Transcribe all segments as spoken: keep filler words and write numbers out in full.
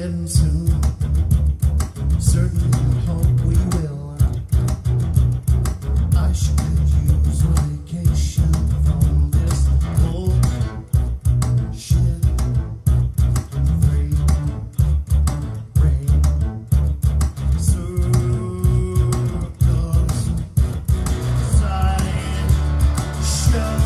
Armageddon soon. Certainly hope we will. I should use a vacation from this bullshit. Free rain circles, side show.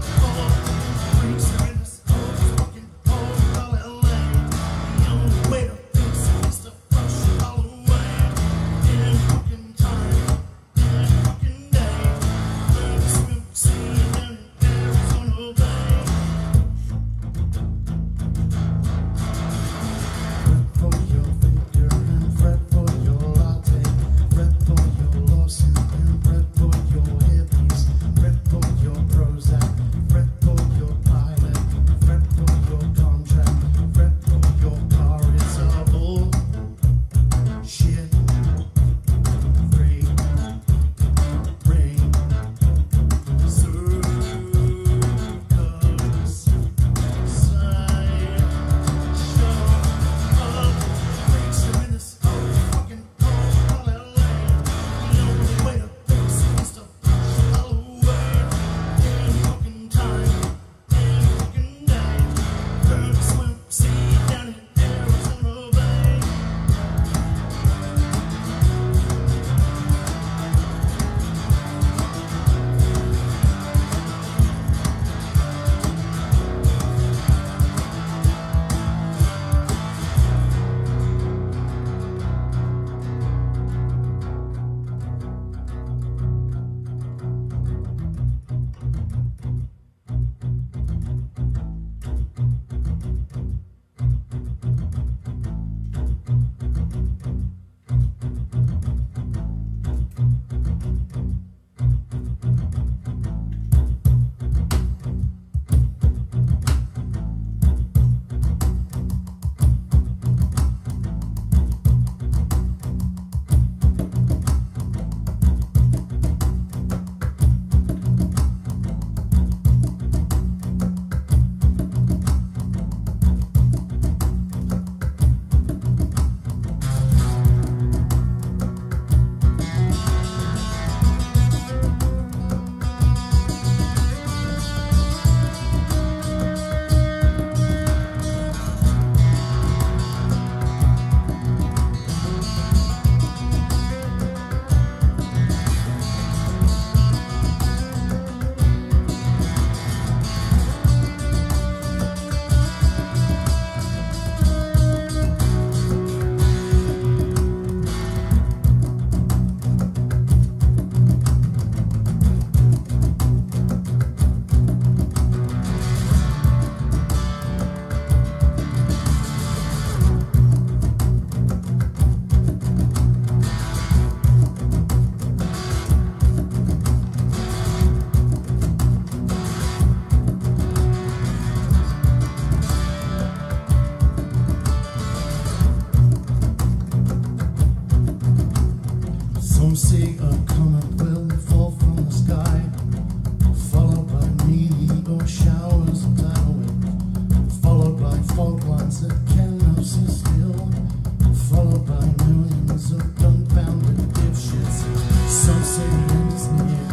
Some say a comet will fall from the sky, followed by meteor showers of tidal wind, followed by fault lines that cannot sit still, followed by millions of dumbfounded dipshits. Some say the end is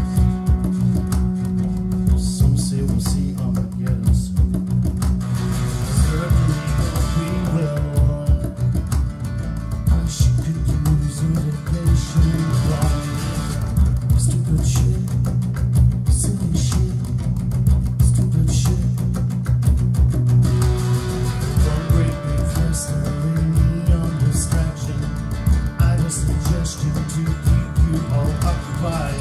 near. Some say we'll see Armageddon soon. Certainly we will. I should use a vacation. Stupid shit, silly shit, stupid shit. One great big festival, neon distraction. I have a suggestion to keep you all occupied.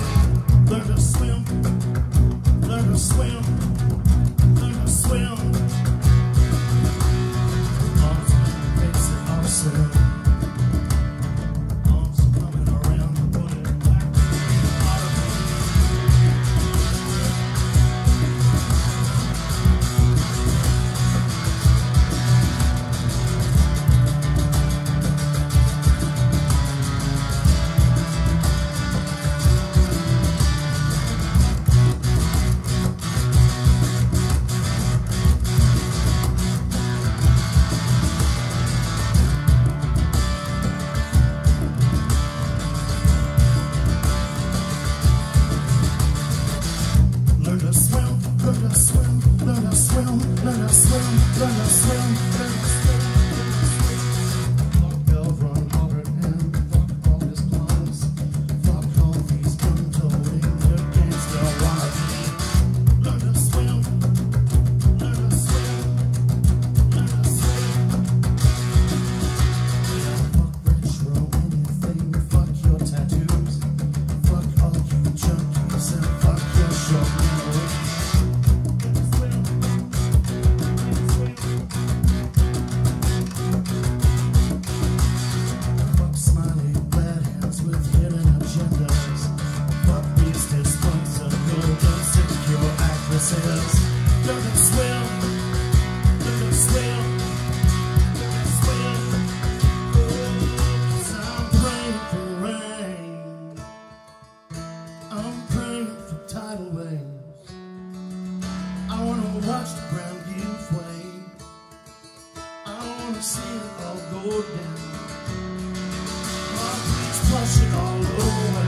go down. Oh, please flush it all over.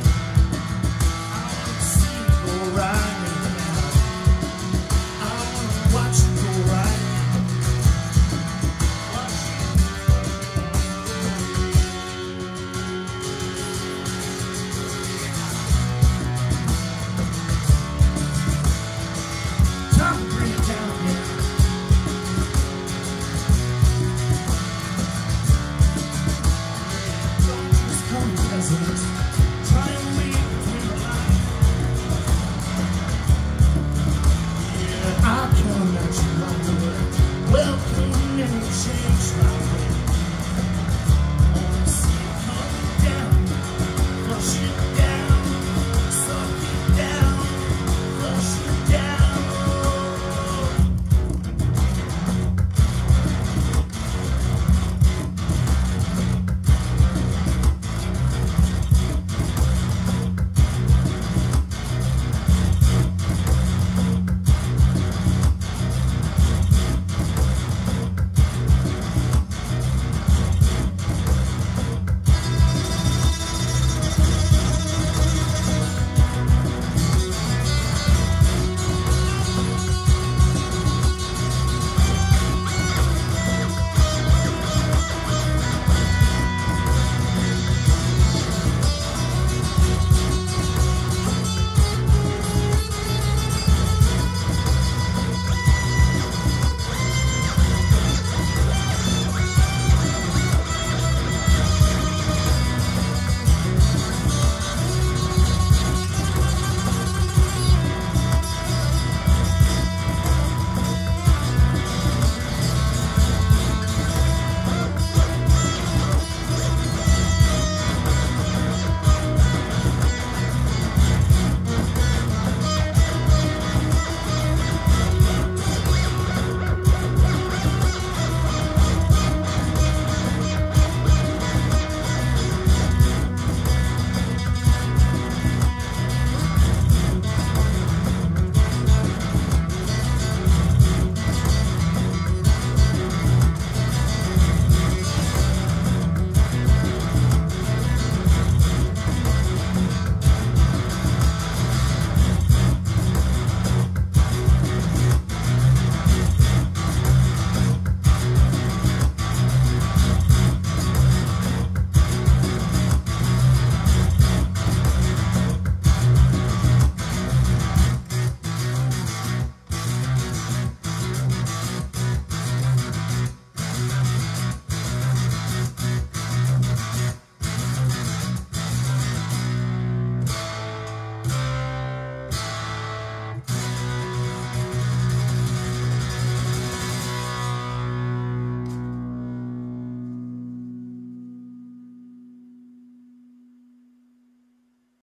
I wanna see it go right now. I wanna watch it go right now. Watch it. Time to bring it down again. Try and read between the lines. Yeah, I come at you like a welcome and change.